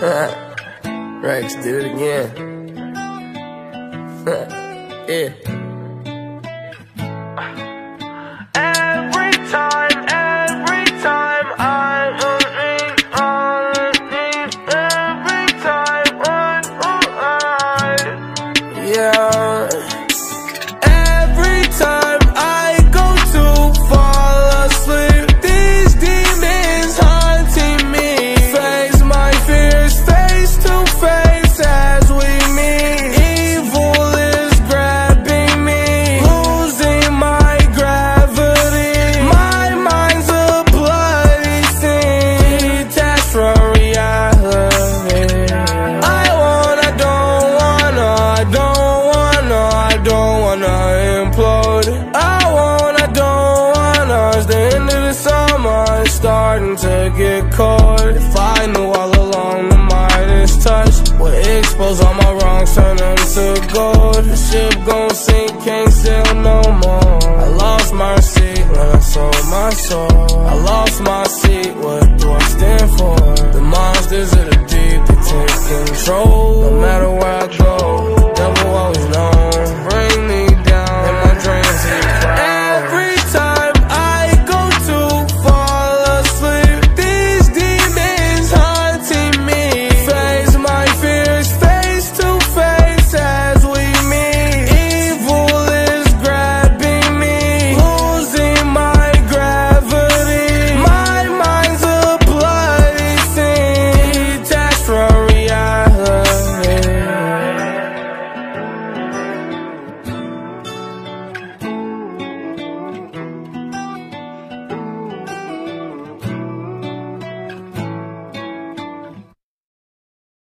Rex did it again. Yeah. Every time I'm every time Yeah. Every time I go to fall asleep, these demons haunting me. Face my fears face to face as we meet. Evil is grabbing me, losing my gravity. My mind's a bloody scene, detached from reality. I don't wanna implode. I don't wanna. It's the end of the summer, it's starting to get cold. If I knew all along the Midas touch would expose all my wrongs, turn them to gold. The ship gon' sink, can't sail no more. I lost my seat when I sold my soul. I lost my seat, what do I stand for? The monsters of the deep, they take control. No matter where I go, devil always knows.